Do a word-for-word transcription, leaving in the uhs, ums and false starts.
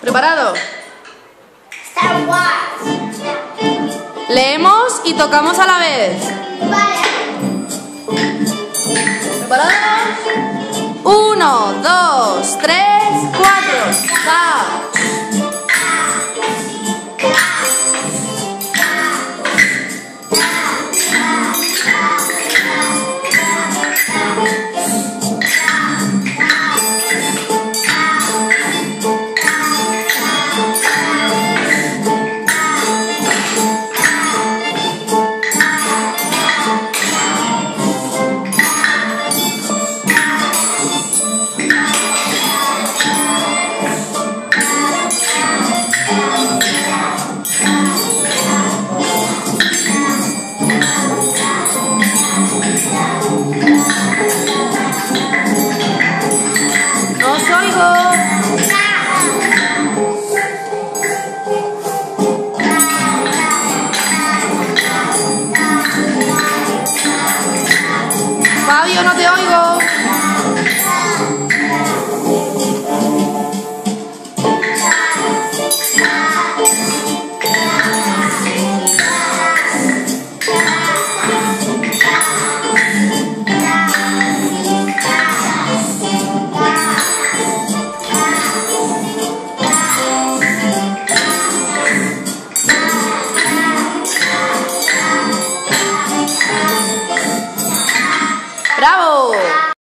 ¿Preparado? Star Wars. Leemos y tocamos a la vez. Vale. ¿Preparados? Uno, dos, tres, cuatro. ¡Va! ¡No os oigo! Fabio, no te oigo.